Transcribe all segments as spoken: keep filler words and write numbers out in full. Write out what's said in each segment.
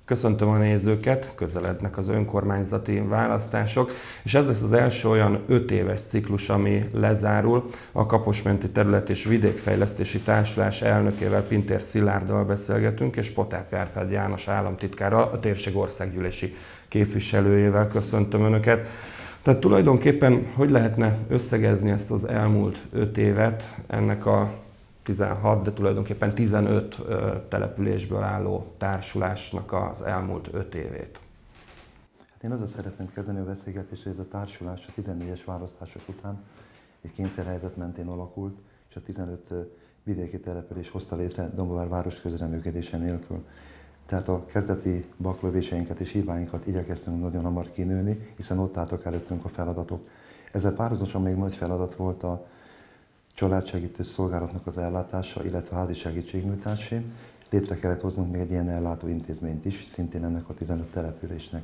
Köszöntöm a nézőket, közelednek az önkormányzati választások, és ez lesz az első olyan öt éves ciklus, ami lezárul. A Kaposmenti Terület- és Vidékfejlesztési Társulás elnökével, Pintér Szilárddal beszélgetünk, és Potáp Árpád János államtitkárral, a térség országgyűlési képviselőjével köszöntöm Önöket. Tehát tulajdonképpen hogy lehetne összegezni ezt az elmúlt öt évet ennek a tizenhat, de tulajdonképpen tizenöt településből álló társulásnak az elmúlt öt évét? Hát én azzal szeretném kezdeni a beszélgetést, hogy ez a társulás a tizennégyes választások után egy kényszerhelyzet mentén alakult, és a tizenöt vidéki település hozta létre Dombóvár város közreműködése nélkül. Tehát a kezdeti baklövéseinket és hibáinkat igyekeztünk nagyon hamar kinőni, hiszen ott álltak előttünk a feladatok. Ezzel párhuzamosan még nagy feladat volt a családsegítő szolgálatnak az ellátása, illetve házi segítségnyújtásé. Létre kellett hoznunk még egy ilyen ellátó intézményt is, szintén ennek a tizenöt településnek.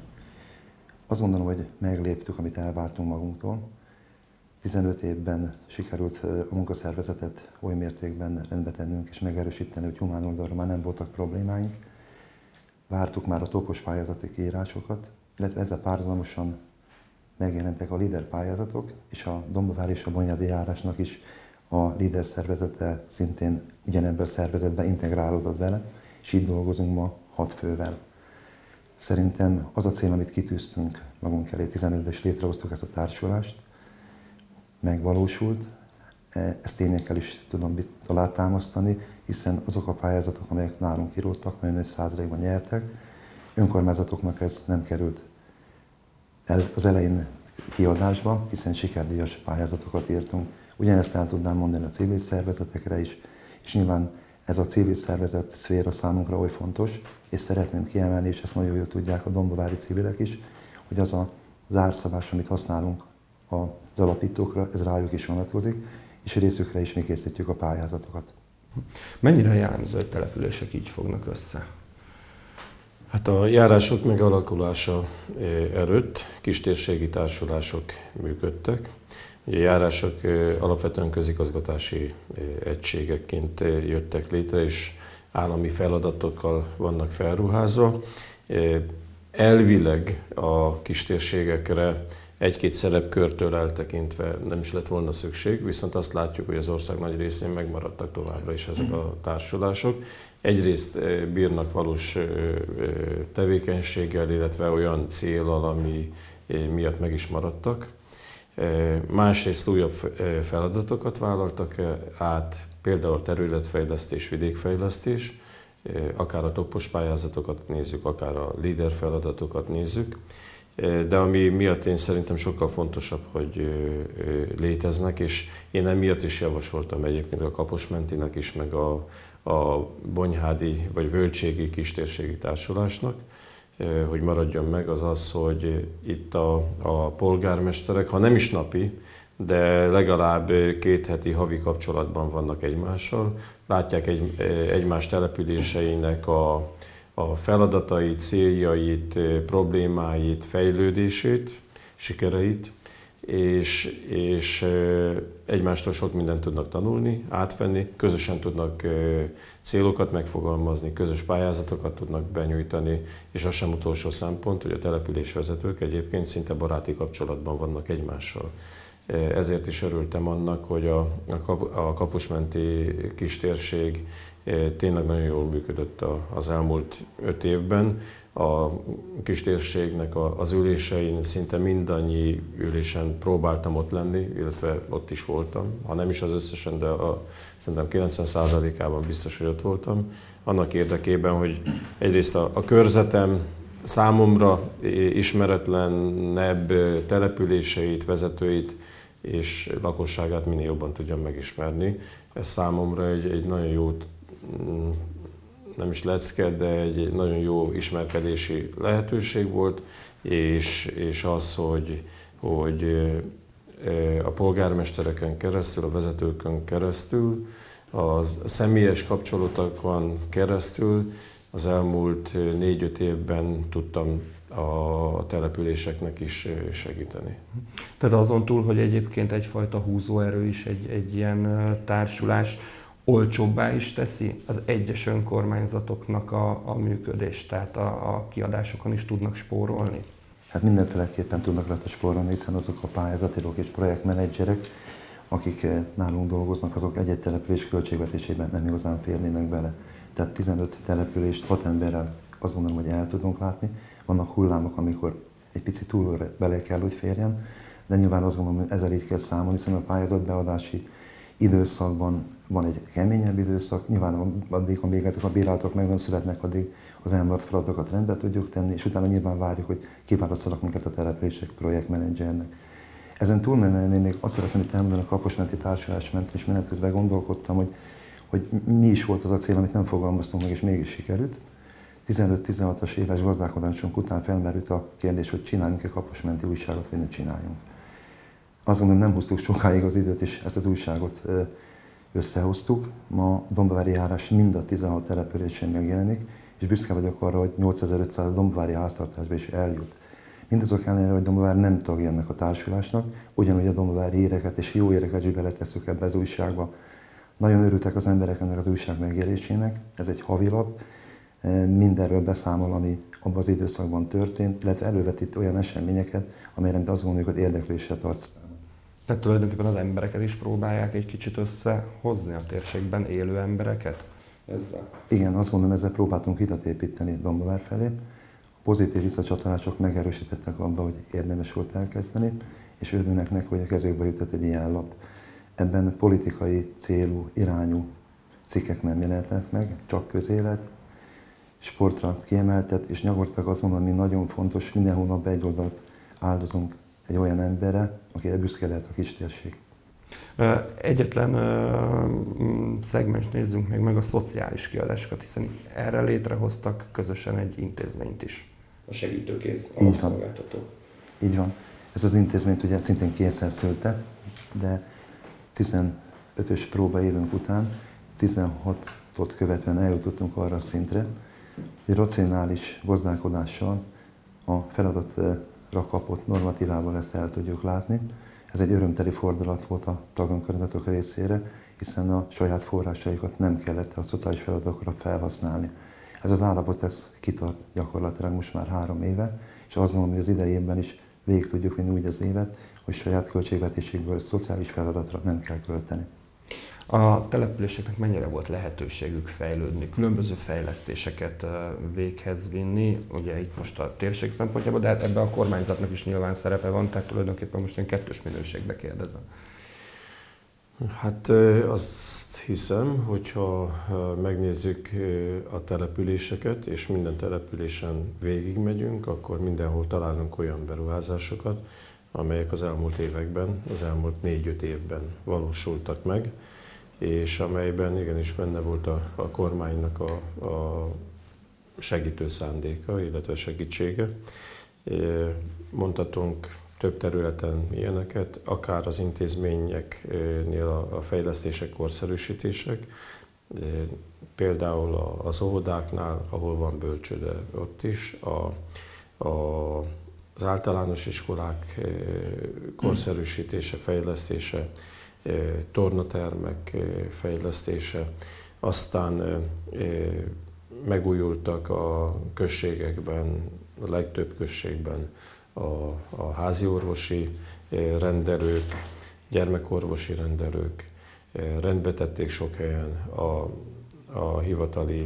Azt gondolom, hogy megléptük, amit elvártunk magunktól. tizenöt évben sikerült a munkaszervezetet oly mértékben rendbe tennünk és megerősíteni, hogy humán oldalra már nem voltak problémáink. Vártuk már a topos pályázati kiírásokat, illetve ezzel párhuzamosan megjelentek a LEADER pályázatok, és a Dombóvár és a Bonyhádi járásnak is a LEADER szervezete szintén ugyanebből a szervezetbe integrálódott vele, és így dolgozunk ma hat fővel. Szerintem az a cél, amit kitűztünk magunk elé, tizenötben is létrehoztuk ezt a társulást, megvalósult. Ezt tényekkel is tudom alátámasztani, hiszen azok a pályázatok, amelyek nálunk íródtak, nagyon nagy százalékban nyertek. Önkormányzatoknak ez nem került el az elején kiadásba, hiszen sikerdíjas pályázatokat írtunk. Ugyanezt el tudnám mondani a civil szervezetekre is, és nyilván ez a civil szervezet szféra számunkra oly fontos, és szeretném kiemelni, és ezt nagyon jól tudják a dombóvári civilek is, hogy az a zárszabás, amit használunk az alapítókra, ez rájuk is vonatkozik, és részükre is mi készítjük a pályázatokat. Mennyire jellemző, hogy települések így fognak össze? Hát a járások megalakulása előtt kistérségi társulások működtek. A járások alapvetően közigazgatási egységekként jöttek létre, és állami feladatokkal vannak felruházva. Elvileg a kistérségekre egy-két szerepkörtől eltekintve nem is lett volna szükség, viszont azt látjuk, hogy az ország nagy részén megmaradtak továbbra is ezek a társulások. Egyrészt bírnak valós tevékenységgel, illetve olyan céllal, ami miatt meg is maradtak. Másrészt újabb feladatokat vállaltak át, például a területfejlesztés, vidékfejlesztés, akár a topos pályázatokat nézzük, akár a LEADER feladatokat nézzük. De ami miatt én szerintem sokkal fontosabb, hogy léteznek, és én emiatt is javasoltam egyébként a Kaposmentinek is, meg a, a Bonyhádi vagy Völgységi kistérségi társulásnak, hogy maradjon meg, az az, hogy itt a, a polgármesterek, ha nem is napi, de legalább két heti havi kapcsolatban vannak egymással, látják egy, egymás településeinek a a feladatait, céljait, problémáit, fejlődését, sikereit, és, és egymástól sok mindent tudnak tanulni, átvenni, közösen tudnak célokat megfogalmazni, közös pályázatokat tudnak benyújtani, és az sem utolsó szempont, hogy a településvezetők egyébként szinte baráti kapcsolatban vannak egymással. Ezért is örültem annak, hogy a, a Kaposmenti kistérség tényleg nagyon jól működött az elmúlt öt évben. A kistérségnek az ülésein szinte mindannyi ülésen próbáltam ott lenni, illetve ott is voltam. Ha nem is az összesen, de a, szerintem kilencven százalékában biztos, hogy ott voltam. Annak érdekében, hogy egyrészt a, a körzetem számomra ismeretlenebb településeit, vezetőit és lakosságát minél jobban tudjam megismerni. Ez számomra egy, egy nagyon jó, nem is lecke, de egy nagyon jó ismerkedési lehetőség volt, és, és az, hogy, hogy a polgármestereken keresztül, a vezetőkön keresztül, a személyes kapcsolatokon keresztül az elmúlt négy-öt évben tudtam a településeknek is segíteni. Tehát azon túl, hogy egyébként egyfajta húzóerő is egy, egy ilyen társulás, olcsóbbá is teszi az egyes önkormányzatoknak a, a működést, tehát a, a kiadásokon is tudnak spórolni? Hát mindenféleképpen tudnak rajta spórolni, hiszen azok a pályázatírok és projektmenedzserek, akik nálunk dolgoznak, azok egy-egy település költségvetésében nem igazán férnének bele. Tehát tizenöt települést hat emberrel azt gondolom, hogy el tudunk látni. Vannak hullámok, amikor egy picit túl bele kell, hogy férjen, de nyilván azt gondolom, hogy ezzel így kell számolni, hiszen a pályázatbeadási időszakban van egy keményebb időszak, nyilván addig, amíg ezek a bírálatok meg nem születnek, addig az elmaradt feladatokat rendbe tudjuk tenni, és utána nyilván várjuk, hogy kiválasztanak minket a települések projektmenedzsernek. Ezen túlmenően én még azt szeretném, hogy elmondani, a Kaposmenti Társulás mentén, és menet közben gondolkodtam, hogy, hogy mi is volt az a cél, amit nem fogalmaztunk meg, és mégis sikerült. tizenöt-tizenhatos éves gazdálkodásunk után felmerült a kérdés, hogy csináljunk-e kaposmenti újságot, vagy ne csináljunk. Azt gondolom, nem húztuk sokáig az időt, és ezt az újságot összehoztuk. Ma Dombavári járás mind a tizenhat településen megjelenik, és büszke vagyok arra, hogy nyolcezer-ötszáz dombavári háztartásba is eljut. Mindazok ellenére, hogy Dombavár nem tagja ennek a társulásnak, ugyanúgy a dombavári éreket és jó éreket is beletesszük ebbe az újságba. Nagyon örültek az emberek ennek az újság megjelenésének, ez egy havilap, mindenről beszámol, ami abban az időszakban történt, illetve elővetít olyan eseményeket, amelyre azt gondoljuk, hogy érdeklésre tart. Tehát tulajdonképpen az embereket is próbálják egy kicsit összehozni, a térségben élő embereket ezzel? Igen, azt gondolom, ezzel próbáltunk hidat építeni Dombavár felé. A pozitív visszacsatolások megerősítettek abban, hogy érdemes volt elkezdeni, és örülnek neki, hogy a kezükbe jutott egy ilyen lap. Ebben politikai célú, irányú cikkek nem jelentek meg, csak közélet, sportra kiemeltet, és gyakorlatilag azon, ami nagyon fontos, minden hónapban egy oldalt áldozunk egy olyan emberre, akire büszke lehet a kistérség. Egyetlen uh, szegmens nézzünk még meg a szociális kiadásokat, hiszen erre létrehoztak közösen egy intézményt is. A segítőkéz alapszolgáltató. Így van. Ez az intézményt ugye szintén kétszer szülte, de tizenötös próbaévünk után, tizenhatot követően eljutottunk arra a szintre, hogy racionális gazdálkodással a feladatra kapott normatívával ezt el tudjuk látni. Ez egy örömteli fordulat volt a tagönkormányzatok részére, hiszen a saját forrásaikat nem kellett a szociális feladatokra felhasználni. Ez az állapot ez kitart gyakorlatilag most már három éve, és azt gondolom, hogy az idejében is végig tudjuk vinni úgy az évet, hogy saját költségvetésükből szociális feladatra nem kell költeni. A településeknek mennyire volt lehetőségük fejlődni, különböző fejlesztéseket véghez vinni, ugye itt most a térség szempontjából, de hát ebben a kormányzatnak is nyilván szerepe van, tehát tulajdonképpen most én kettős minőségbe kérdezem. Hát azt hiszem, hogyha megnézzük a településeket, és minden településen végigmegyünk, akkor mindenhol találunk olyan beruházásokat, amelyek az elmúlt években, az elmúlt négy-öt évben valósultak meg, és amelyben igenis benne volt a, a kormánynak a, a segítő szándéka, illetve segítsége. Mondhatunk több területen ilyeneket, akár az intézményeknél a, a fejlesztések, korszerűsítések, például az óvodáknál, ahol van bölcsőde, ott is, a, a, az általános iskolák korszerűsítése, fejlesztése, tornatermek fejlesztése, aztán megújultak a községekben, a legtöbb községben a, a háziorvosi rendelők, gyermekorvosi rendelők, rendbe tették sok helyen a, a hivatali,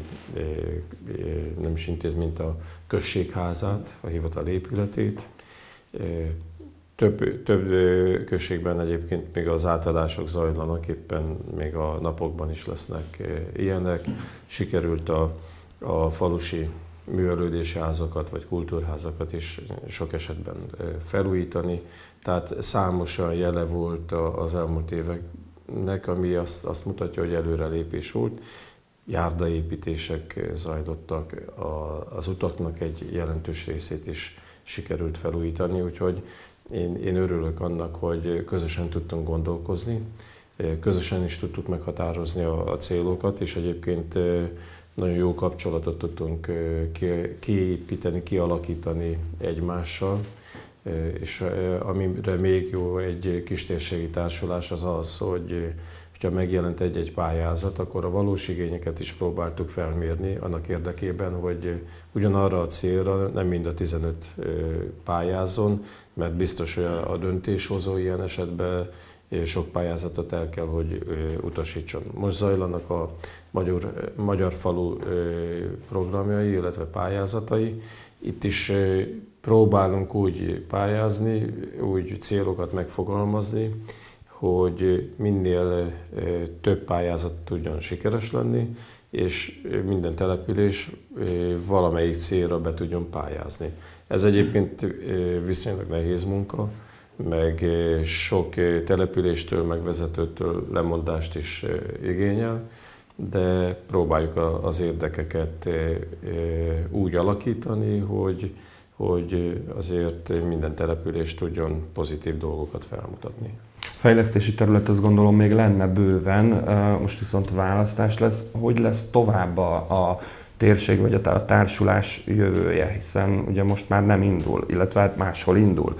nem is intézményt, a községházát, a hivatal épületét. Több, több községben egyébként még az átadások zajlanak, éppen még a napokban is lesznek ilyenek. Sikerült a, a falusi művelődési házakat vagy kultúrházakat is sok esetben felújítani. Tehát számos olyan jele volt az elmúlt éveknek, ami azt, azt mutatja, hogy előrelépés volt. Járdaépítések zajlottak, az utaknak egy jelentős részét is sikerült felújítani, úgyhogy Én, én örülök annak, hogy közösen tudtunk gondolkozni, közösen is tudtuk meghatározni a, a célokat, és egyébként nagyon jó kapcsolatot tudtunk kiépíteni, kialakítani egymással, és amire még jó egy kistérségi társulás az az, hogy, hogyha megjelent egy-egy pályázat, akkor a valós igényeket is próbáltuk felmérni annak érdekében, hogy ugyanarra a célra nem mind a tizenöt pályázon, mert biztos, hogy a döntéshozó ilyen esetben sok pályázatot el kell, hogy utasítson. Most zajlanak a Magyar, Magyar Falu programjai, illetve pályázatai. Itt is próbálunk úgy pályázni, úgy célokat megfogalmazni, hogy minél több pályázat tudjon sikeres lenni, és minden település valamelyik célra be tudjon pályázni. Ez egyébként viszonylag nehéz munka, meg sok településtől, meg vezetőtől lemondást is igényel, de próbáljuk az érdekeket úgy alakítani, hogy, hogy azért minden település tudjon pozitív dolgokat felmutatni. Fejlesztési terület, azt gondolom, még lenne bőven, most viszont választás lesz. Hogy lesz tovább a, a térség vagy a társulás jövője, hiszen ugye most már nem indul, illetve hát máshol indul.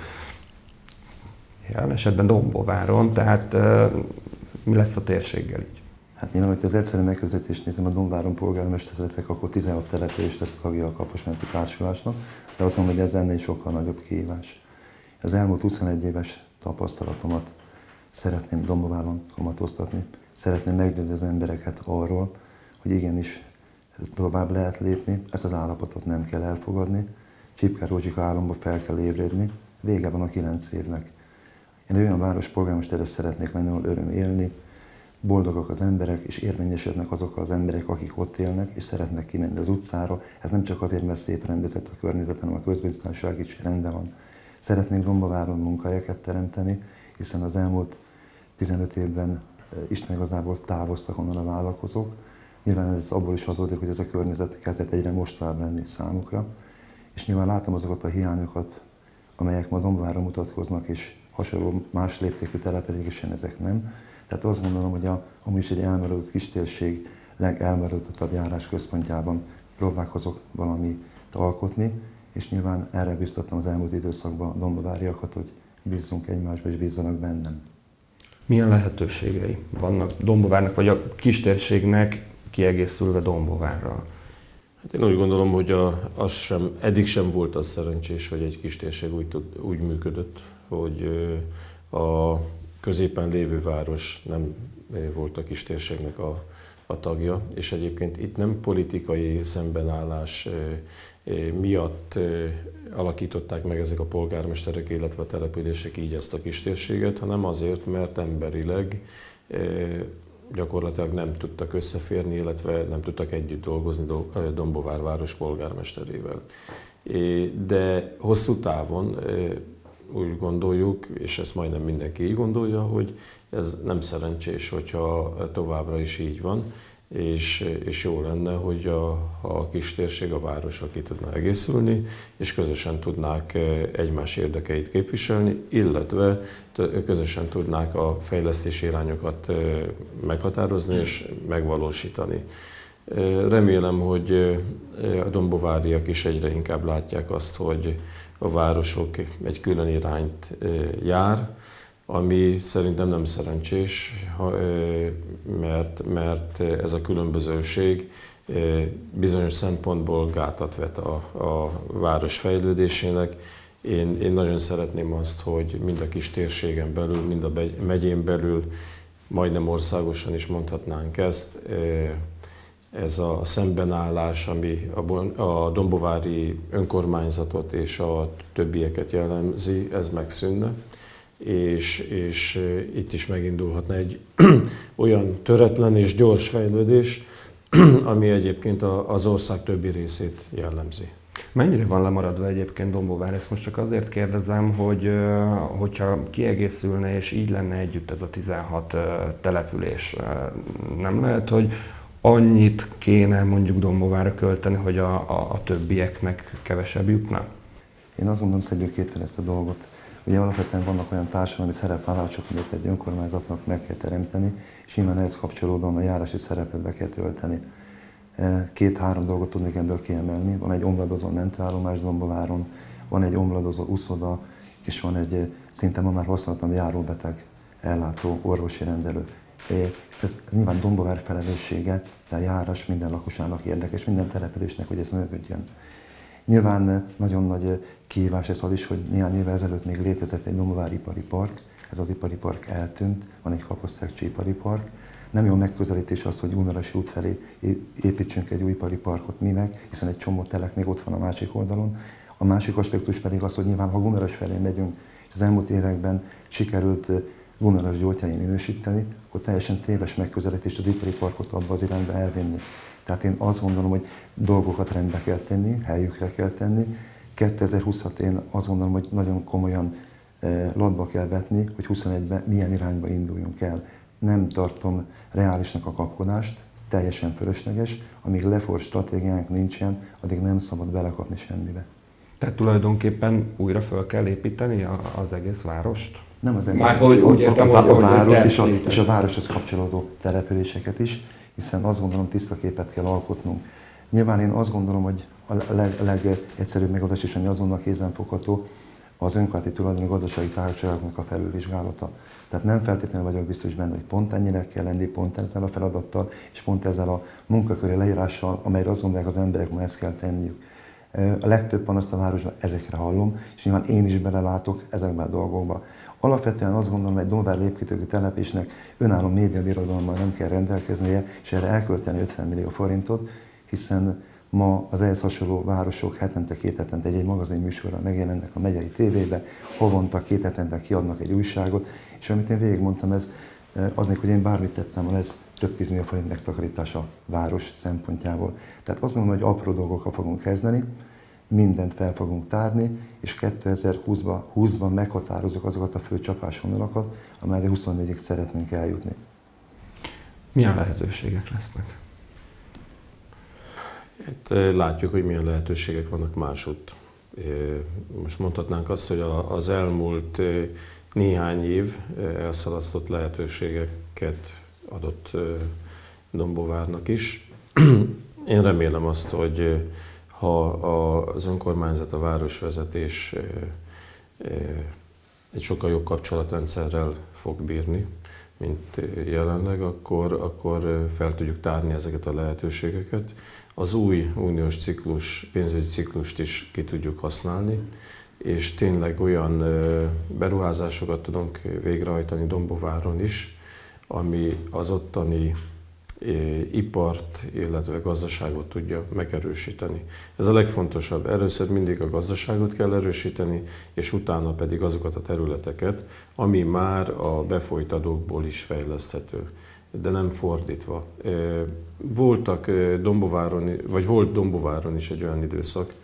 Jelen esetben Dombováron, tehát mi lesz a térséggel így? Hát nyilván, hogyha az egyszerű megközelítést nézem, a Dombováron polgármester leszek, akkor tizenhat település lesz tagja a Kaposmenti Társulásnak, de azt mondom, hogy ez ennél sokkal nagyobb kihívás. Az elmúlt huszonegy éves tapasztalatomat szeretném Dombováron kamatoztatni. Szeretném meggyőzni az embereket arról, hogy igenis tovább lehet lépni, ezt az állapotot nem kell elfogadni, Csipke Rózsika álomba fel kell ébredni, vége van a kilenc évnek. Én olyan város polgármestere szeretnék lenni, ahol öröm élni, boldogak az emberek, és érvényesülnek azok az emberek, akik ott élnek, és szeretnek kimenni az utcára. Ez nem csak azért, mert szép rendezett a környezet, hanem a közbiztonság is rendben van. Szeretnénk Dombováron munkahelyeket teremteni, hiszen az elmúlt tizenöt évben Isten igazából távoztak onnan a vállalkozók. Nyilván ez abból is adódik, hogy ez a környezet kezdett egyre mostovább lenni számukra. És nyilván látom azokat a hiányokat, amelyek ma Dombováron mutatkoznak, és hasonló más léptékű településen ezek nem. Tehát azt gondolom, hogy a, amúgy is egy elmaradott kistérség legelmaradottabb járás központjában próbálkozok valamit alkotni, és nyilván erre biztattam az elmúlt időszakban a dombováriakat, hogy bízzunk egymásba és bízzanak bennem. Milyen lehetőségei vannak Dombovárnak, vagy a kistérségnek kiegészülve Dombovárral? Hát én úgy gondolom, hogy a, az sem, eddig sem volt az szerencsés, hogy egy kistérség úgy, tud, úgy működött, hogy a középen lévő város nem volt a kistérségnek a, a tagja, és egyébként itt nem politikai szembenállás miatt alakították meg ezek a polgármesterek, illetve a települések így ezt a kistérséget, hanem azért, mert emberileg gyakorlatilag nem tudtak összeférni, illetve nem tudtak együtt dolgozni Dombovár város polgármesterével. De hosszú távon úgy gondoljuk, és ezt majdnem mindenki így gondolja, hogy ez nem szerencsés, hogyha továbbra is így van, és, és jó lenne, hogy a, a kistérség, a városra ki tudna egészülni, és közösen tudnák egymás érdekeit képviselni, illetve közösen tudnák a fejlesztési irányokat meghatározni és megvalósítani. Remélem, hogy a dombováriak is egyre inkább látják azt, hogy a városok egy külön irányt jár, ami szerintem nem szerencsés, mert, mert ez a különbözőség bizonyos szempontból gátat vet a, a város fejlődésének. Én, én nagyon szeretném azt, hogy mind a kis térségen belül, mind a megyén belül, majdnem országosan is mondhatnánk ezt, ez a szembenállás, ami a dombovári önkormányzatot és a többieket jellemzi, ez megszűnne. És, és itt is megindulhatna egy olyan töretlen és gyors fejlődés, ami egyébként az ország többi részét jellemzi. Mennyire van lemaradva egyébként Dombovár? Ezt most csak azért kérdezem, hogy hogyha kiegészülne és így lenne együtt ez a tizenhat település, nem lehet, hogy annyit kéne mondjuk Dombovárra költeni, hogy a, a, a többieknek kevesebb jutna? Én azt gondolom, szedjük kétféle ezt a dolgot. Ugye alapvetően vannak olyan társadalmi szerepvállalások, amiket egy önkormányzatnak meg kell teremteni, és innen ehhez kapcsolódóan a járási szerepet be kell tölteni. Két-három dolgot tudnék ebből kiemelni. Van egy omladozó mentőállomás Dombováron, van egy omladozó uszoda, és van egy szinte ma már használatlan járóbeteg ellátó orvosi rendelő. Ez, ez nyilván Dombóvár felelőssége, de a járás minden lakosának érdekes, minden településnek, hogy ez működjön. Nyilván nagyon nagy kihívás ez az is, hogy néhány évvel ezelőtt még létezett egy Dombóvár ipari park, ez az ipari park eltűnt, van egy Kaposztácsi ipari park. Nem jó megközelítés az, hogy Unarasi út felé építsünk egy új ipari parkot, minek, hiszen egy csomó telek még ott van a másik oldalon. A másik aspektus pedig az, hogy nyilván ha Gunaras felé megyünk, és az elmúlt években sikerült Gunaras gyógyhelyén minősíteni, akkor teljesen téves megközelítés az ipari parkot abba az irányba elvinni. Tehát én azt gondolom, hogy dolgokat rendbe kell tenni, helyükre kell tenni. kétezer-húszat én azt gondolom, hogy nagyon komolyan latba kell vetni, hogy huszonegyben milyen irányba induljunk el. Nem tartom reálisnak a kapkodást, teljesen fölösleges, amíg lefor stratégiánk nincsen, addig nem szabad belekapni semmibe. Tehát tulajdonképpen újra föl kell építeni az egész várost? Nem az egész. Már hogy úgy értem, a, a, a hogy város és a, és a városhoz kapcsolódó településeket is, hiszen azt gondolom tiszta képet kell alkotnunk. Nyilván én azt gondolom, hogy a leg, legegyszerűbb megoldás is, ami azonnal kézenfogható, az önkormányzati tulajdoni gazdasági társaságoknak a felülvizsgálata. Tehát nem feltétlenül vagyok biztos benne, hogy pont ennyire kell lenni, pont ezzel a feladattal, és pont ezzel a munkaköri leírással, amelyre azt gondolják az emberek, hogy ezt kell tenniük. A legtöbb panaszt a városban ezekre hallom, és nyilván én is belelátok ezekbe a dolgokba. Alapvetően azt gondolom, hogy egy Dombóvár lépkötőkű telepésnek önálló médiabirodalommal nem kell rendelkeznie, és erre elkölteni ötven millió forintot, hiszen ma az ehhez hasonló városok hetente, két hetente egy-egy magazin műsorral megjelennek a megyei tévébe, havonta, két hetente kiadnak egy újságot, és amit én végigmondtam, ez az, hogy én bármit tettem, ez több tízmillió forint megtakarítás a város szempontjából. Tehát azt gondolom, hogy apró dolgokkal fogunk kezdeni, mindent fel fogunk tárni, és kétezer-húszban meghatározunk azokat a fő csapásvonalakat, amelyre huszonnégyig szeretnénk eljutni. Milyen lehetőségek lesznek? Itt látjuk, hogy milyen lehetőségek vannak másutt. Most mondhatnánk azt, hogy az elmúlt néhány év elszalasztott lehetőségeket adott Dombóvárnak is. Én remélem azt, hogy ha az önkormányzat, a városvezetés egy sokkal jobb kapcsolatrendszerrel fog bírni, mint jelenleg, akkor, akkor fel tudjuk tárni ezeket a lehetőségeket. Az új uniós ciklus, pénzügyi ciklust is ki tudjuk használni, és tényleg olyan beruházásokat tudunk végrehajtani Dombóváron is, ami az ottani ipart, illetve gazdaságot tudja megerősíteni. Ez a legfontosabb. Először mindig a gazdaságot kell erősíteni, és utána pedig azokat a területeket, ami már a befolyt adókból is fejleszthető, de nem fordítva. Voltak Dombóváron, vagy volt Dombóváron is egy olyan időszak,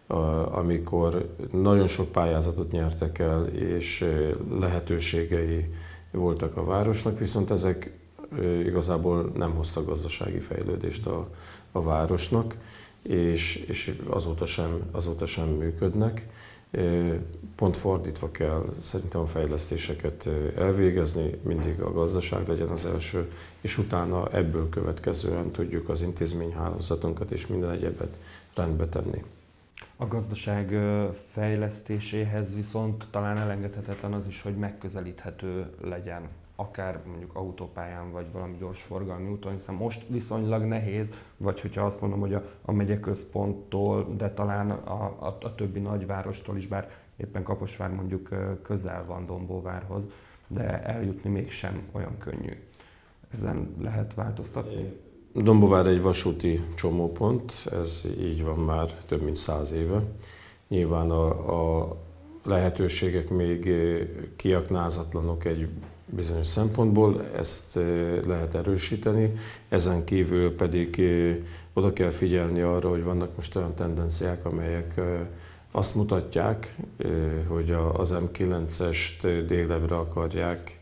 amikor nagyon sok pályázatot nyertek el, és lehetőségei voltak a városnak, viszont ezek igazából nem hoztak gazdasági fejlődést a, a városnak, és, és azóta, sem, azóta sem működnek. Pont fordítva kell szerintem a fejlesztéseket elvégezni, mindig a gazdaság legyen az első, és utána ebből következően tudjuk az intézményhálózatunkat és minden egyebet rendbe tenni. A gazdaság fejlesztéséhez viszont talán elengedhetetlen az is, hogy megközelíthető legyen, akár mondjuk autópályán, vagy valami gyorsforgalmi úton, hiszen most viszonylag nehéz, vagy hogyha azt mondom, hogy a, a megyeközponttól, de talán a, a, a többi nagyvárostól is, bár éppen Kaposvár mondjuk közel van Dombóvárhoz, de eljutni mégsem olyan könnyű. Ezen lehet változtatni? Dombóvár egy vasúti csomópont, ez így van már több mint száz éve. Nyilván a, a lehetőségek még kiaknázatlanok egy bizonyos szempontból, ezt lehet erősíteni, ezen kívül pedig oda kell figyelni arra, hogy vannak most olyan tendenciák, amelyek azt mutatják, hogy az em kilencest délebbre akarják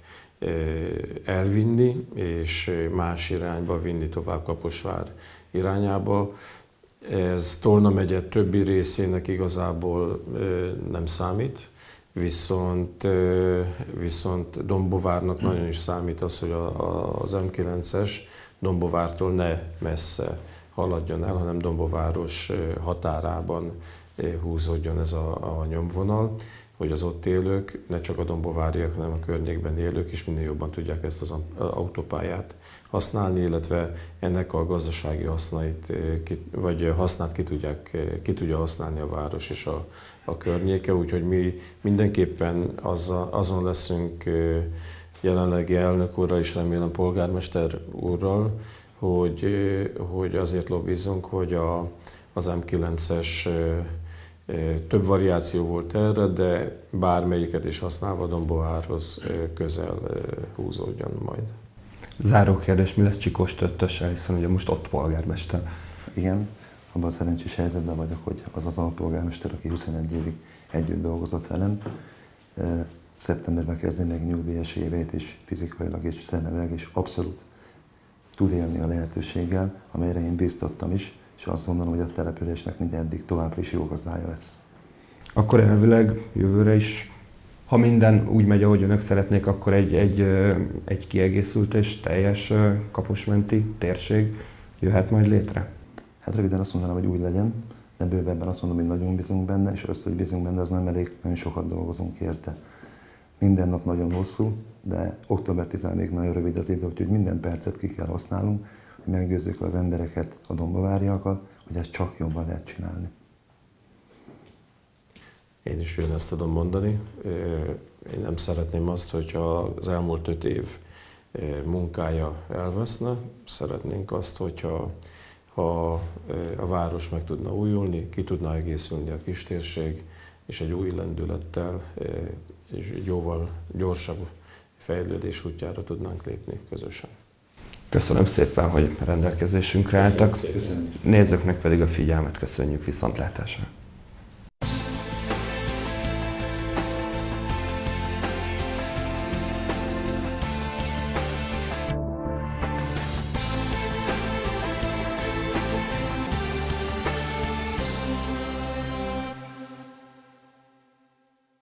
elvinni, és más irányba vinni tovább Kaposvár irányába. Ez Tolna megye többi részének igazából nem számít, viszont, viszont Dombóvárnak nagyon is számít az, hogy az em kilences Dombóvártól ne messze haladjon el, hanem Dombóváros határában húzódjon ez a, a nyomvonal. hogy az ott élők, ne csak a dombováriak, hanem a környékben élők is minél jobban tudják ezt az autópályát használni, illetve ennek a gazdasági hasznait, vagy hasznát ki, tudják, ki tudja használni a város és a, a környéke, úgyhogy mi mindenképpen azzal, azon leszünk jelenlegi elnök úrral és remélem polgármester úrral, hogy, hogy azért lobbizzunk, hogy a, az M kilences több variáció volt erre, de bármelyiket is használva Dombóvárhoz közel húzódjon majd. Záró kérdés, mi lesz Csikós Töttössel, hiszen ugye most ott polgármester. Igen, abban a szerencsés helyzetben vagyok, hogy az az alpolgármester, aki huszonegy évig együtt dolgozott velem, szeptemberben kezdi meg nyugdíjas évét, és fizikailag és szellemileg is abszolút tud élni a lehetőséggel, amelyre én bíztattam is, és azt gondolom, hogy a településnek mindeddig továbbra is jó gazdája lesz. Akkor elvileg jövőre is, ha minden úgy megy, ahogy önök szeretnék, akkor egy, egy, egy kiegészült és teljes Kaposmenti térség jöhet majd létre? Hát röviden azt mondanám, hogy úgy legyen, de bővebben azt mondom, hogy nagyon bízunk benne, és azt, hogy bízunk benne, az nem elég, nagyon sokat dolgozunk érte. Minden nap nagyon hosszú, de október tizenharmadika nagyon rövid az idő, úgyhogy minden percet ki kell használnunk, hogy meggyőzzük az embereket, a dombováriakat, hogy ezt csak jobban lehet csinálni. Én is jön ezt tudom mondani. Én nem szeretném azt, hogyha az elmúlt öt év munkája elveszne. Szeretnénk azt, hogyha ha a város meg tudna újulni, ki tudna egészülni a kistérség, és egy új lendülettel és egy jóval gyorsabb fejlődés útjára tudnánk lépni közösen. Köszönöm szépen, hogy rendelkezésünkre álltak. Köszönöm szépen. Nézőknek pedig a figyelmet köszönjük, viszontlátásra.